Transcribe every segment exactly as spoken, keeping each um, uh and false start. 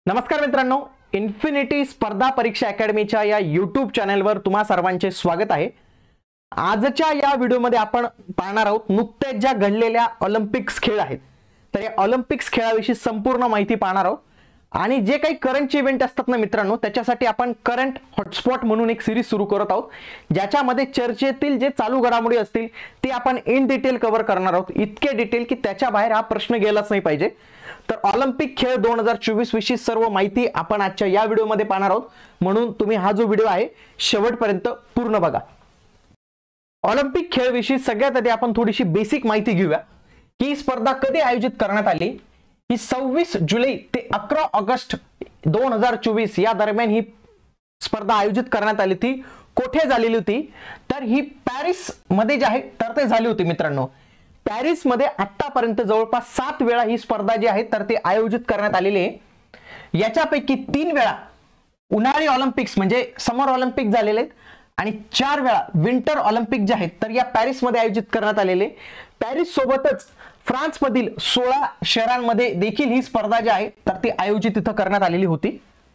नमस्कार मित्रांनो, इन्फिनिटी स्पर्धा परीक्षा अकॅडमीच्या या यूट्यूब चॅनलवर तुम्हा सर्वांचे स्वागत आहे। आजच्या या व्हिडिओमध्ये आपण पाहणार आहोत नुकतेच ज्या घडलेल्या ऑलिम्पिक्स खेळ आहेत, तर या ऑलिम्पिक्स खेळाविषयी संपूर्ण माहिती पाहणार आहोत आणि जे काही करंट इव्हेंट असतात ना मित्रांनो, त्याच्यासाठी आपण करंट हॉटस्पॉट म्हणून एक सिरीज सुरू करत आहोत, ज्याच्यामध्ये चर्चेतील जे चालू घडामोडी असतील ते आपण इन डिटेल कव्हर करणार आहोत। इतके डिटेल की त्याच्या बाहेर हा प्रश्न गेलाच नाही पाहिजे। तर ऑलिम्पिक खेळ दोन हजार चोवीस विषयी सर्व माहिती आपण आजच्या या व्हिडिओमध्ये पाहणार आहोत, म्हणून तुम्ही हा जो व्हिडिओ आहे शेवटपर्यंत पूर्ण बघा। ऑलिम्पिक खेळ विषयी सगळ्यात आधी आपण थोडीशी बेसिक माहिती घेऊया की ही स्पर्धा कधी आयोजित करण्यात आली। ही सव्वीस जुलै ते अकरा ऑगस्ट दोन हजार चोवीस या दरम्यान ही स्पर्धा आयोजित करण्यात आली थी। कोठे झालेली होती तर ही पॅरिस मध्ये जे आहे तर ते झाली होती मित्रांनो। पॅरिस मध्ये आतापर्यंत जवळपास सात वेळा ही स्पर्धा जी आहे तर ते आयोजित करण्यात आलेली आहे। याच्यापैकी तीन वेळा उन्हाळी ऑलिम्पिक्स म्हणजे समर ऑलिम्पिक झालेले आहेत आणि चार वेळा विंटर ऑलिम्पिक जे आहेत तर या पॅरिस मध्ये आयोजित करण्यात आलेले। पॅरिस सोबतच फ्रान्स मधील सोळा शहरांमध्ये देखील ही स्पर्धा जी आहे तर ती आयोजित इथं करण्यात आलेली होती।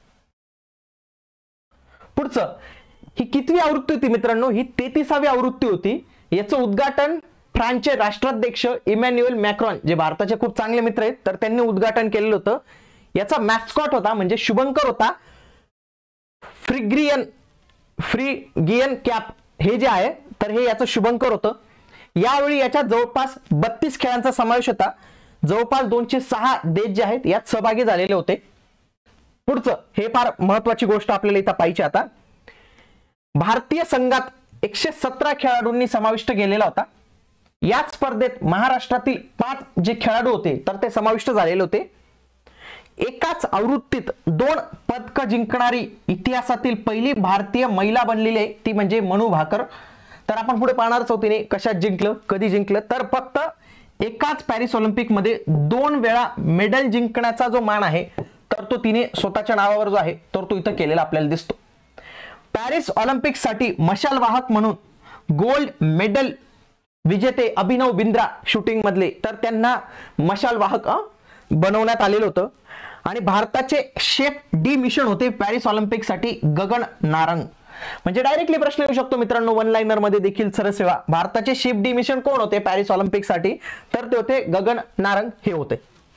पुढचं ही कितवी आवृत्ती होती मित्रांनो? ही तेहतीसावी आवृत्ती होती। याचं उद्घाटन फ्रान्सचे राष्ट्राध्यक्ष इमॅन्युएल मॅक्रॉन, जे भारताचे खूप चांगले मित्र आहेत, तर त्यांनी उद्घाटन केलेलं होतं। याचा मॅस्कॉट होता म्हणजे शुभंकर होता फ्रिग्रियन फ्रिगियन कॅप, हे जे आहे तर हे याचं शुभंकर होतं। यावेळी याच्या जवळपास बत्तीस खेळांचा समावेश होता। जवळपास दोनशे सहा देश जे आहेत यात सहभागी झालेले होते। पुढचं हे फार महत्त्वाची गोष्ट आपल्याला इथं पाहिजे। आता भारतीय संघात एकशे सतरा खेळाडूंनी समाविष्ट केलेला होता। याच स्पर्धेत महाराष्ट्रातील पाच जे खेळाडू होते तर ते समाविष्ट झालेले होते। एकाच आवृत्तीत दोन पदक जिंकणारी इतिहासातील पहिली भारतीय महिला बनलेली आहे, ती म्हणजे मनू भाकर। तर आपण पुढे पाहणारच आहोत तिने कशात जिंकलं, कधी जिंकलं, तर फक्त एकाच पॅरिस ऑलिम्पिक मध्ये दोन वेळा मेडल जिंकण्याचा जो मान आहे तर तो तिने स्वतःच्या नावावर जो आहे तर तो इथं केलेला आपल्याला दिसतो। पॅरिस ऑलिम्पिक साठी मशाल वाहक म्हणून गोल्ड मेडल विजेते अभिनव बिंद्रा शूटिंग मधले तर त्यांना मशाल वाहक बनवण्यात आलेलं होतं। आणि भारताचे शेफ डी मिशन होते पॅरिस ऑलिम्पिक साठी गगन नारंग। म्हणजे डायरेक्टली प्रश्न येऊ शकतो मित्रांनो वन लाइनर मध्ये देखील सरसेवा, भारताचे शेफ डी मिशन कोण होते पॅरिस ऑलिम्पिक साठी? तर ते होते गगन नारंग हे होते।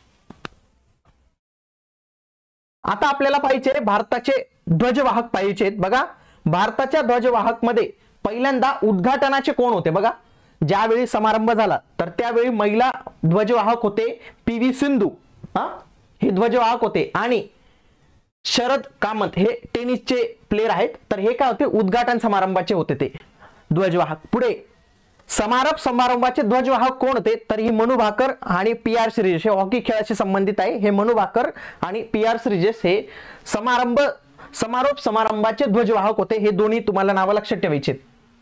आता आपल्याला पाहिजे भारताचे ध्वजवाहक पाहिजे आहेत। बघा भारताच्या ध्वजवाहक मध्ये पहिल्यांदा उद्घाटनाचे कोण होते? बघा ज्यावेळी समारंभ झाला तर त्यावेळी महिला ध्वजवाहक होते पी व्ही सिंधू, हा हे ध्वजवाहक होते। आणि शरद कामत हे टेनिसचे प्लेयर आहेत, तर हे काय होते उद्घाटन समारंभाचे होते ते ध्वजवाहक। पुढे समारोप समारंभाचे ध्वजवाहक कोण होते? तर ही मनू भाकर आणि पी आर श्रीजेश, हे हॉकी खेळाशी संबंधित आहे। हे मनू भाकर आणि पी आर श्रीजेश हे समारंभ समारोप समारंभाचे ध्वजवाहक होते। हे दोन्ही तुम्हाला नाव लक्षात ठेवायचे।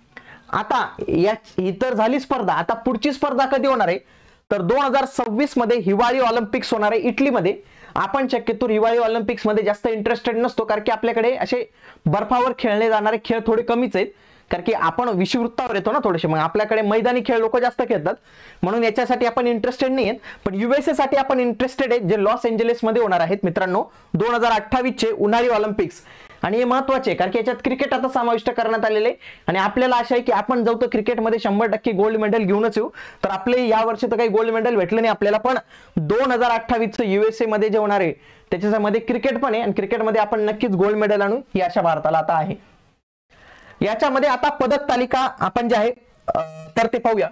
आता या इतर झाली स्पर्धा, आता पुढची स्पर्धा कधी होणार आहे तर दोन हजार सव्वीस मध्ये हिवाळी ऑलिम्पिक्स होणार आहे इटलीमध्ये। आपण शक्यतो हिवाळी ऑलिम्पिक्स मध्ये जास्त इंटरेस्टेड नसतो, कारण की आपल्याकडे असे बर्फावर खेळले जाणारे खेळ थोडे कमीच आहेत, कारण की आपण विषुववृत्तावर येतो ना थोडेसे, मग आपल्याकडे मैदानी खेळ लोक जास्त खेळतात, म्हणून याच्यासाठी आपण इंटरेस्टेड नाही आहेत। पण युएसए साठी आपण इंटरेस्टेड आहेत, जे लॉस एंजेलिस मध्ये होणार आहेत मित्रांनो दोन हजार अठ्ठावीस चे उन्हाळी ऑलिम्पिक्स। आणि हे महत्त्वाचे कारण की याच्यात क्रिकेट आता समाविष्ट करण्यात आलेले आणि आपल्याला आशा आहे की आपण जाऊ तर क्रिकेटमध्ये शंभर टक्के गोल्ड मेडल घेऊनच येऊ। तर आपले या वर्षी तर काही गोल्ड मेडल भेटलं नाही आपल्याला, पण दोन हजार अठ्ठावीस चं युएसए मध्ये जे होणार आहे त्याच्यामध्ये क्रिकेट पण आहे आणि क्रिकेटमध्ये आपण नक्कीच गोल्ड मेडल आणू ही आशा भारताला आता आहे। याच्यामध्ये आता पदक तालिका आपण जे आहे तर ते पाहूया।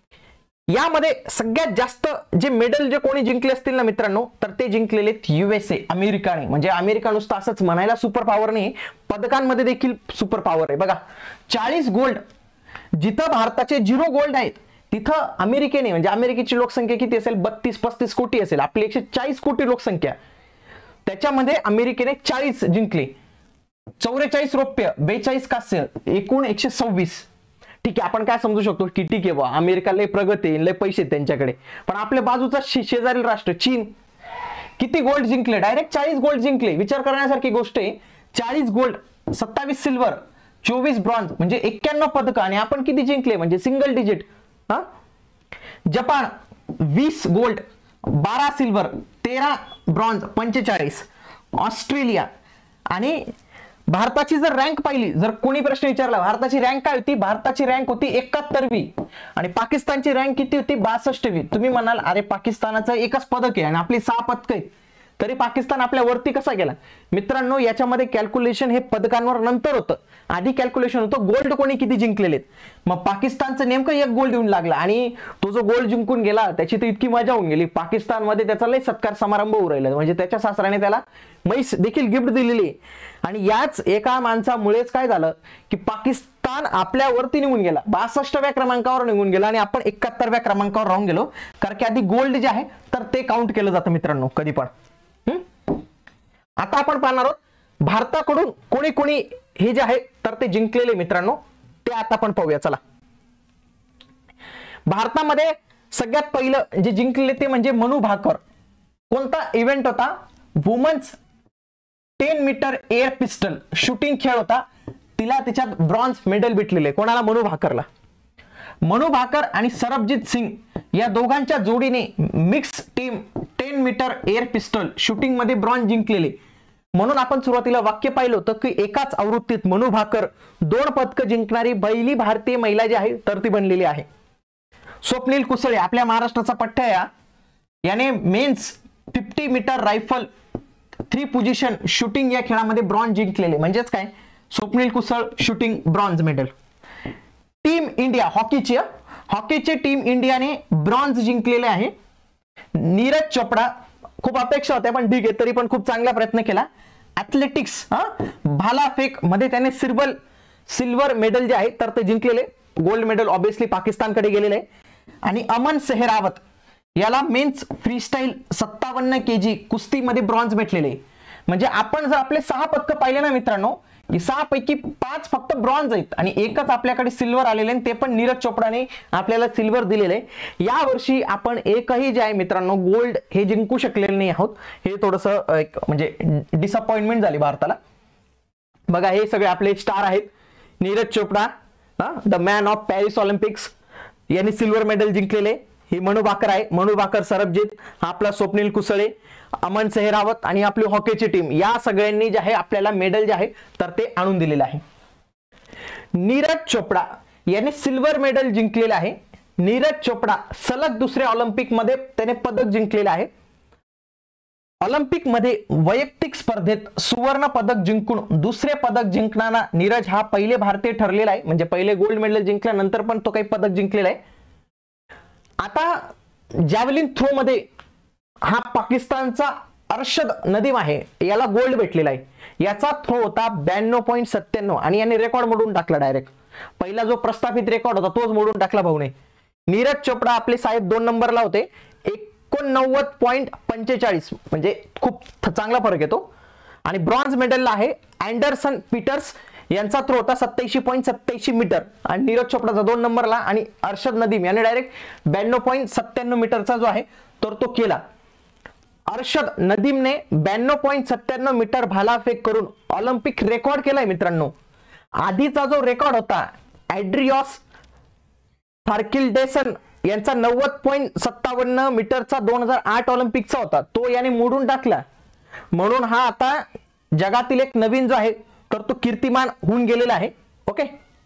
यामध्ये सगळ्यात जास्त जे मेडल जे कोणी जिंकले असतील ना मित्रांनो तर ते जिंकलेले युएसए, अमेरिकाने। म्हणजे अमेरिका नुसतं असंच म्हणायला सुपर पॉवर नाही, पदकांमध्ये देखील सुपर पॉवर आहे। बघा चाळीस गोल्ड, जिथं भारताचे झिरो गोल्ड आहेत तिथं अमेरिकेने, म्हणजे अमेरिकेची लोकसंख्या किती असेल बत्तीस पस्तीस कोटी असेल, आपली एकशे चाळीस कोटी लोकसंख्या, त्याच्यामध्ये अमेरिकेने चाळीस जिंकले, चौवेचाळीस रौप्य, बेचाळीस कांस्य, एकूण एकशे सव्वीस। ठीक आहे, आपण काय समजू शकतो की ठीक आहे बा अमेरिका लय प्रगती लय पैसे त्यांच्याकडे, पण आपल्या बाजूचा शेजारील राष्ट्र चीन किती गोल्ड जिंकले? डायरेक्ट चाळीस गोल्ड जिंकले। विचार करण्यासारखी गोष्ट आहे, चाळीस गोल्ड, सत्तावीस सिल्वर, चोवीस ब्रॉन्झ, म्हणजे एक्क्याण्णव पदक, आणि आपण किती जिंकले म्हणजे सिंगल डिजिट। हा जपान वीस गोल्ड, बारा सिल्वर, तेरा ब्रॉन्झ, पंचेचाळीस, ऑस्ट्रेलिया. आणि भारताची जर रँक पाहिली, जर कोणी प्रश्न विचारला भारताची रँक काय होती, भारताची रँक होती एकाहत्तरवी आणि पाकिस्तानची रँक किती होती, बासष्टवी. तुम्ही म्हणाल अरे पाकिस्तानाचं एकच पदक आहे आणि आपली सहा पदक आहेत, तरी पाकिस्तान आपल्या वरती कसा गेला. मित्रांनो याच्यामध्ये कॅल्क्युलेशन हे पदकांवर नंतर होतं, आधी कॅल्क्युलेशन होतं गोल्ड कोणी किती जिंकलेले. मग पाकिस्तानचं नेमकं एक गोल्ड येऊन लागला आणि तो जो गोल्ड जिंकून गेला त्याची तर इतकी मजा होऊन गेली. पाकिस्तानमध्ये त्याचा लय सत्कार समारंभ होऊ राहिला, म्हणजे त्याच्या सासऱ्याने त्याला म्हैस देखील गिफ्ट दिलेली. आणि याच एका माणसामुळेच काय झालं की पाकिस्तान आपल्यावरती निघून गेला, बासष्टव्या क्रमांकावर निघून गेला आणि आपण एकाहत्तरव्या क्रमांकावर राहून गेलो. कारण की आधी गोल्ड जे आहे तर ते काउंट केलं जातं मित्रांनो कधी पण. आता आपण पाहणार आहोत भारताकडून कोणी कोणी हे जे आहे तर ते जिंकलेले मित्रांनो, ते आता आपण पाहूया. चला, भारतामध्ये सगळ्यात पहिलं जे जिंकले ते म्हणजे मनू भाकर. कोणता इव्हेंट होता, women's ten metre air pistol shooting खेळ होता, तिला त्याच्यात ब्रॉन्झ मेडल भेटलेले. कोणाला, मनू भाकरला. मनू भाकर आणि सरबजीत सिंग या दोघांच्या जोडीने mixed team ten metre air pistol shooting मध्ये ब्रॉन्झ जिंकलेले. म्हणून आपण सुरुवातीला वाक्य पाहिलं होतं की एकाच आवृत्तीत मनू भाकर दोन पदक जिंकणारी पहिली भारतीय महिला जी आहे तर ती बनलेली आहे. स्वप्नील कुसळे आपल्या महाराष्ट्राचा पठ्ठा या, याने men's fifty metre rifle three position shooting या खेळामध्ये ब्रॉन्झ जिंकलेले. म्हणजेच काय, Swapnil Kusale shooting bronze medal. Team India हॉकीची हॉकीचे टीम इंडियाने ब्रॉन्झ जिंकलेले आहे. नीरज चोपडा, खूप अपेक्षा होत्या पण ठीक आहे, तरी पण खूप चांगला प्रयत्न केला. ऍथलेटिक्स भालाफेक मध्ये त्याने सिल्वर सिल्वर मेडल जे आहे तर ते जिंकलेले. गोल्ड मेडल ऑब्विसली पाकिस्तानकडे गेलेले आहे. आणि अमन सेहरावत याला मेन्स फ्रीस्टाईल सत्तावन्न केजी कुस्तीमध्ये ब्रॉन्झ भेटलेले. म्हणजे आपण जर आपले सहा पदक पाहिले ना मित्रांनो, सहा पैकी पाच फक्त ब्रॉन्झ आहेत आणि एकच आपल्याकडे सिल्वर आलेले, ते पण नीरज चोपडाने आपल्याला सिल्वर दिलेले. या वर्षी आपण एकही जे आहे मित्रांनो गोल्ड हे जिंकू शकलेले नाही आहोत. हे थोडंसं एक म्हणजे डिसअपॉइंटमेंट झाली भारताला. बघा हे सगळे आपले स्टार आहेत. Neeraj Chopra the man of Paris Olympics यांनी सिल्वर मेडल जिंकलेले. ही मनू भाकर आहे, मनू भाकर, सरबजीत, आपला स्वप्नील कुसळे, अमन सेहरावत आणि आपली हॉकीची टीम, या सगळ्यांनी जे आहे आपल्याला मेडल जे आहे तर ते आणून दिलेले आहे. नीरज चोपडा याने सिल्वर मेडल जिंकलेले आहे. नीरज चोपडा सलग दुसऱ्या ऑलिम्पिक मध्ये त्याने पदक जिंकलेले आहे. ऑलिम्पिक मध्ये वैयक्तिक स्पर्धेत सुवर्ण पदक जिंकून दुसरे पदक जिंकणारा नीरज हा पहिले भारतीय ठरलेला आहे. म्हणजे पहिले गोल्ड मेडल जिंकल्यानंतर पण तो काही पदक जिंकलेला आहे. आता जॅव्हलिन थ्रो मध्ये हा पाकिस्तानचा अर्शद नदीम आहे, याला गोल्ड भेटलेला आहे. याचा थ्रो होता ब्याण्णव पॉईंट सत्त्याण्णव आणि याने रेकॉर्ड मोडून टाकला डायरेक्ट. पहिला जो प्रस्थापित रेकॉर्ड होता तोच मोडून टाकला भाऊने. नीरज चोपडा आपले साहेब दोन नंबरला होते, एकोणनव्वद पॉईंट पंचेचाळीस, म्हणजे खूप चांगला फरक येतो. आणि ब्रॉन्झ मेडलला आहे अँडरसन पीटर्स, यांचा थ्रो होता सत्याऐंशी पॉईंट सत्याऐंशी मीटर आणि नीरज चोपडाचा दोन नंबरला. आणि अर्शद नदीम याने डायरेक्ट ब्याण्णव पॉईंट सत्त्याण्णव मीटरचा जो आहे तर तो केला. अर्शद नदीमने ब्याण्णव पॉईंट सत्त्याण्णव मीटर भालाफेक करून ऑलिम्पिक रेकॉर्ड केलाय मित्रांनो. आधीचा जो रेकॉर्ड होता ॲड्रियॉस फार्किल्डेसन यांचा नव्वद पॉईंट सत्तावन्न मीटरचा दोन हजार आठ ऑलिम्पिकचा होता, तो याने मोडून टाकला. म्हणून हा आता जगातील एक नवीन जो आहे तर तो कीर्तिमान होऊन गेलेला आहे. ओके,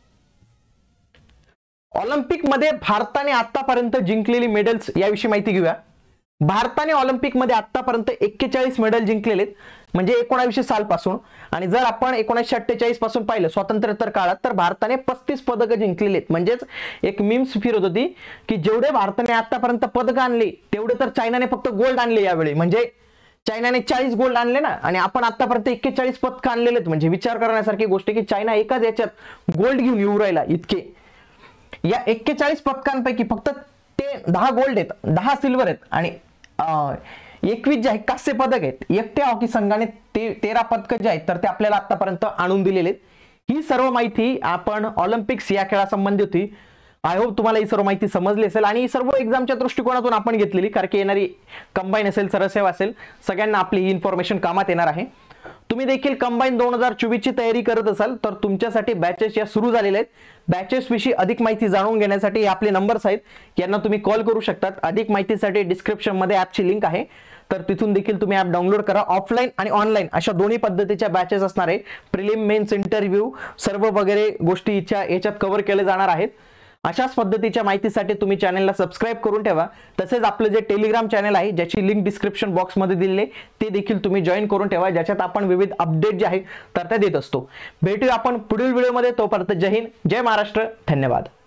ऑलिम्पिक मध्ये भारताने आतापर्यंत जिंकलेली मेडल्स याविषयी माहिती घेऊया. भारताने ऑलिम्पिक मध्ये आतापर्यंत एक्केचाळीस मेडल जिंकलेले, म्हणजे एकोणावीसशे साल पासून. आणि जर आपण एकोणीसशे अठ्ठेचाळीस पासून पाहिलं स्वातंत्र्योत्तर काळात तर भारताने पस्तीस पदक जिंकलेले. म्हणजेच एक मीम्स फिरत होती की जेवढे भारताने आतापर्यंत पदक आणले तेवढे तर चायनाने फक्त गोल्ड आणले यावेळी. म्हणजे चायनाने चाळीस गोल्ड आणले ना आणि आपण आतापर्यंत एक्केचाळीस पदक आणलेले. म्हणजे विचार करण्यासारखी गोष्ट की चायना एकाच याच्यात गोल्ड घेऊन येऊ राहिला इतके. या एक्केचाळीस पदकांपैकी फक्त ते दहा गोल्ड आहेत, दहा सिल्वर आहेत आणि एकवीस जे आहे कांस्य पदक आहेत. एकट्या हॉकी संघाने ते तेरा पदक जे आहेत तर ते आपल्याला आतापर्यंत आणून दिलेले आहेत. ही सर्व माहिती आपण ऑलिम्पिक्स या खेळासंबंधी होती. आय होप तुम्हाला ही सर्व माहिती समजली असेल आणि ही सर्व एक्झामच्या दृष्टिकोनातून आपण घेतलेली, कारण की येणारी कंबाईन असेल, सरसेवा असेल, सगळ्यांना आपली ही इन्फॉर्मेशन कामात येणार आहे. तुम्ही देखील कंबाईन दोन हजार चोवीस ची तयारी करत असाल तर तुमच्यासाठी बॅचेस या सुरू झालेल्या आहेत. बॅचेस विषयी अधिक माहिती जाणून घेण्यासाठी आपले नंबर्स आहेत, यांना तुम्ही कॉल करू शकतात. अधिक माहितीसाठी डिस्क्रिप्शन मध्ये ॲपची लिंक आहे, तर तिथून देखील तुम्ही ऍप डाउनलोड करा. ऑफलाईन आणि ऑनलाईन अशा दोन्ही पद्धतीच्या बॅचेस असणार आहे. प्रिलिम, मेन्स, इंटरव्ह्यू सर्व वगैरे गोष्टी याच्यात कव्हर केले जाणार आहेत. अशाच पद्धतीच्या माहितीसाठी तुम्ही चॅनलला सबस्क्राईब करून ठेवा. तसेच आपलं जे टेलिग्राम चॅनल आहे ज्याची लिंक डिस्क्रिप्शन बॉक्समध्ये दिलेली आहे ते देखील तुम्ही जॉईन करून ठेवा, ज्याच्यात आपण विविध अपडेट जे आहे तर त्या देत असतो. भेटूया आपण पुढील व्हिडिओमध्ये. तोपर्यंत जय हिंद, जय महाराष्ट्र, धन्यवाद.